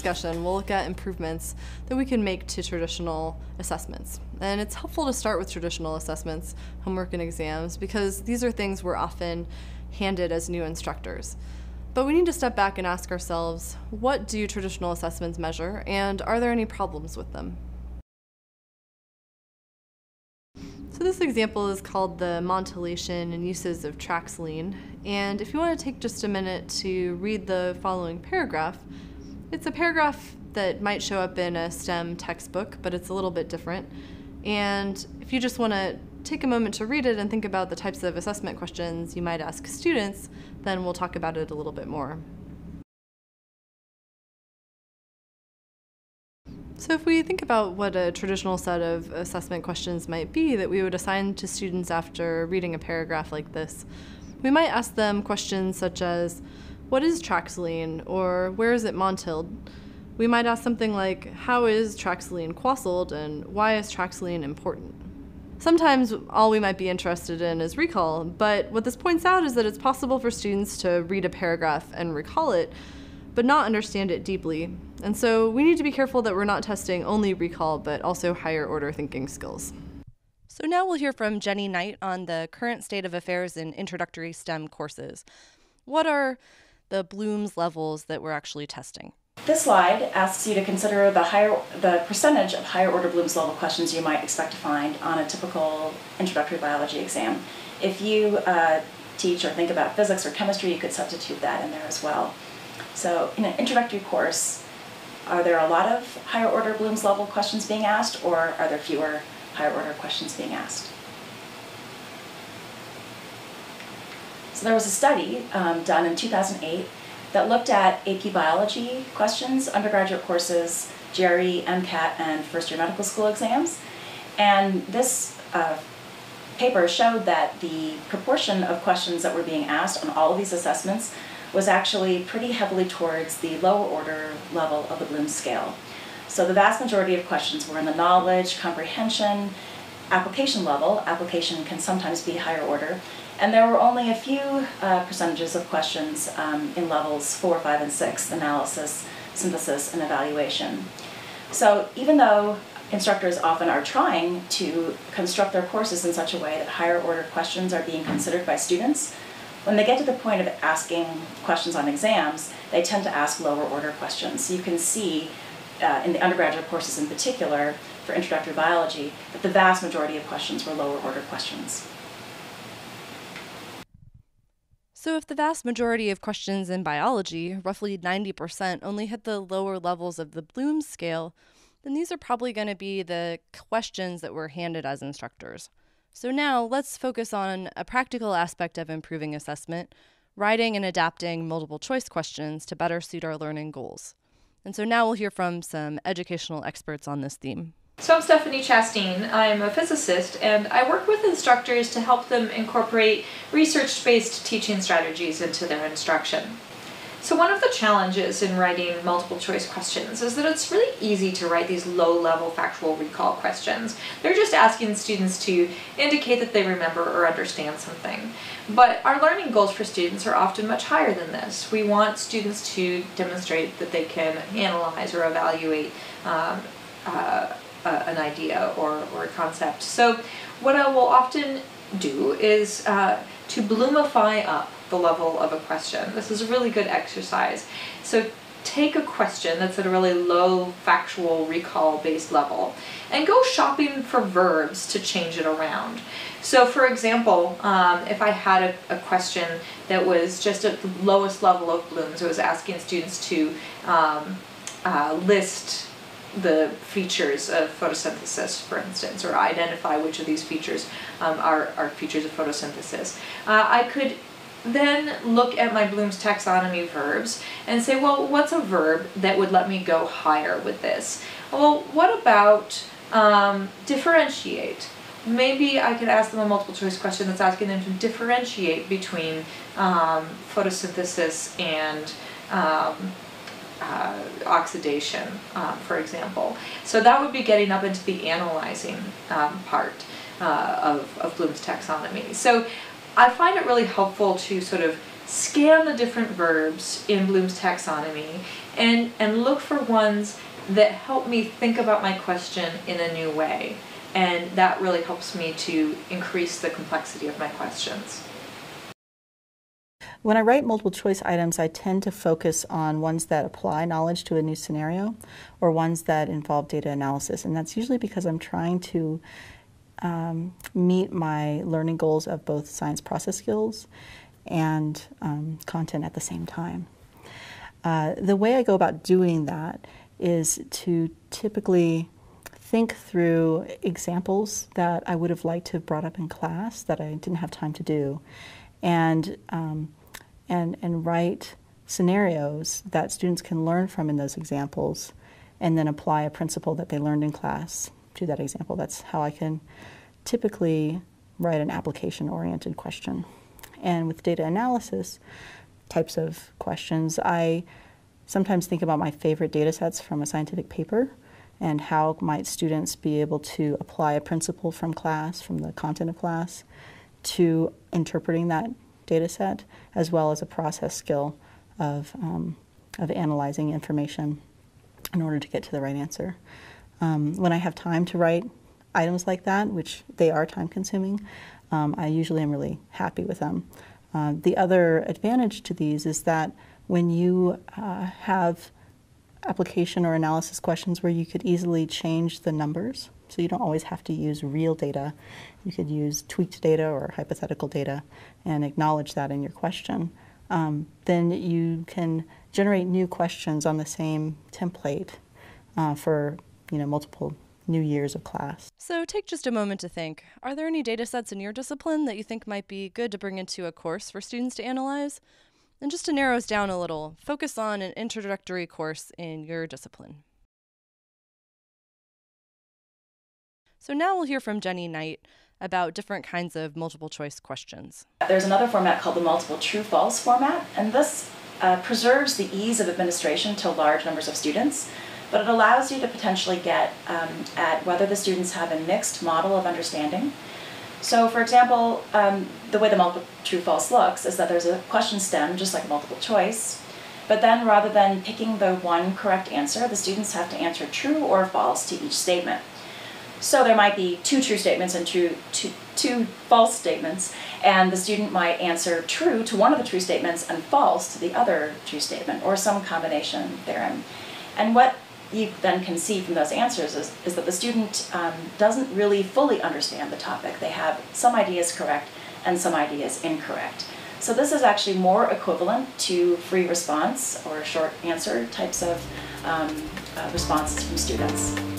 discussion, we'll look at improvements that we can make to traditional assessments. And it's helpful to start with traditional assessments, homework and exams, because these are things we're often handed as new instructors. But we need to step back and ask ourselves, what do traditional assessments measure, and are there any problems with them? So this example is called the Montellation and Uses of Traxline, and if you want to take just a minute to read the following paragraph, it's a paragraph that might show up in a STEM textbook, but it's a little bit different. And if you just want to take a moment to read it and think about the types of assessment questions you might ask students, then we'll talk about it a little bit more. So if we think about what a traditional set of assessment questions might be that we would assign to students after reading a paragraph like this, we might ask them questions such as, what is Traxline, or where is it montilled? We might ask something like, how is Traxline quasseled, and why is Traxline important? Sometimes all we might be interested in is recall, but what this points out is that it's possible for students to read a paragraph and recall it, but not understand it deeply. And so we need to be careful that we're not testing only recall, but also higher order thinking skills. So now we'll hear from Jenny Knight on the current state of affairs in introductory STEM courses. What are the Bloom's levels that we're actually testing? This slide asks you to consider the percentage of higher order Bloom's level questions you might expect to find on a typical introductory biology exam. If you teach or think about physics or chemistry, you could substitute that in there as well. So in an introductory course, are there a lot of higher order Bloom's level questions being asked, or are there fewer higher order questions being asked? So there was a study done in 2008 that looked at AP biology questions, undergraduate courses, GRE, MCAT, and first-year medical school exams. And this paper showed that the proportion of questions that were being asked on all of these assessments was actually pretty heavily towards the lower order level of the Bloom's scale. So the vast majority of questions were in the knowledge, comprehension, application level. Application can sometimes be higher order. And there were only a few percentages of questions in levels 4, 5, and 6, analysis, synthesis, and evaluation. So even though instructors often are trying to construct their courses in such a way that higher order questions are being considered by students, when they get to the point of asking questions on exams, they tend to ask lower order questions. So you can see in the undergraduate courses in particular, for introductory biology, that the vast majority of questions were lower order questions. So if the vast majority of questions in biology, roughly 90%, only hit the lower levels of the Bloom's scale, then these are probably going to be the questions that we're handed as instructors. So now let's focus on a practical aspect of improving assessment, writing and adapting multiple choice questions to better suit our learning goals. And so now we'll hear from some educational experts on this theme. So I'm Stephanie Chastain. I'm a physicist, and I work with instructors to help them incorporate research-based teaching strategies into their instruction. So one of the challenges in writing multiple choice questions is that it's really easy to write these low-level factual recall questions. They're just asking students to indicate that they remember or understand something. But our learning goals for students are often much higher than this. We want students to demonstrate that they can analyze or evaluate an idea or a concept. So what I will often do is to Bloomify up the level of a question. This is a really good exercise. So take a question that's at a really low factual recall based level and go shopping for verbs to change it around. So for example, if I had a question that was just at the lowest level of Bloom's, it was asking students to list the features of photosynthesis, for instance, or identify which of these features are features of photosynthesis. I could then look at my Bloom's taxonomy verbs and say, well, what's a verb that would let me go higher with this? Well, what about differentiate? Maybe I could ask them a multiple choice question that's asking them to differentiate between photosynthesis and oxidation, for example. So that would be getting up into the analyzing part of Bloom's taxonomy. So I find it really helpful to sort of scan the different verbs in Bloom's taxonomy and look for ones that help me think about my question in a new way. And that really helps me to increase the complexity of my questions. When I write multiple choice items, I tend to focus on ones that apply knowledge to a new scenario or ones that involve data analysis. And that's usually because I'm trying to meet my learning goals of both science process skills and content at the same time. The way I go about doing that is to typically think through examples that I would have liked to have brought up in class that I didn't have time to do, and write scenarios that students can learn from in those examples, and then apply a principle that they learned in class to that example. That's how I can typically write an application-oriented question. And with data analysis types of questions, I sometimes think about my favorite data sets from a scientific paper and how might students be able to apply a principle from class, from the content of class, to interpreting that data set, as well as a process skill of analyzing information in order to get to the right answer. When I have time to write items like that, which they are time-consuming, I usually am really happy with them. The other advantage to these is that when you have application or analysis questions where you could easily change the numbers, so you don't always have to use real data, you could use tweaked data or hypothetical data and acknowledge that in your question, then you can generate new questions on the same template for multiple new years of class. So take just a moment to think, are there any data sets in your discipline that you think might be good to bring into a course for students to analyze? And just to narrow us down a little, focus on an introductory course in your discipline. So now we'll hear from Jenny Knight about different kinds of multiple choice questions. There's another format called the multiple true-false format, and this preserves the ease of administration to large numbers of students, but it allows you to potentially get at whether the students have a mixed model of understanding. So for example, the way the multiple true-false looks is that there's a question stem, just like multiple choice, but then rather than picking the one correct answer, the students have to answer true or false to each statement. So there might be two true statements and two false statements, and the student might answer true to one of the true statements and false to the other true statement, or some combination therein. And what you then can see from those answers is that the student doesn't really fully understand the topic. They have some ideas correct and some ideas incorrect. So this is actually more equivalent to free response or short answer types of responses from students.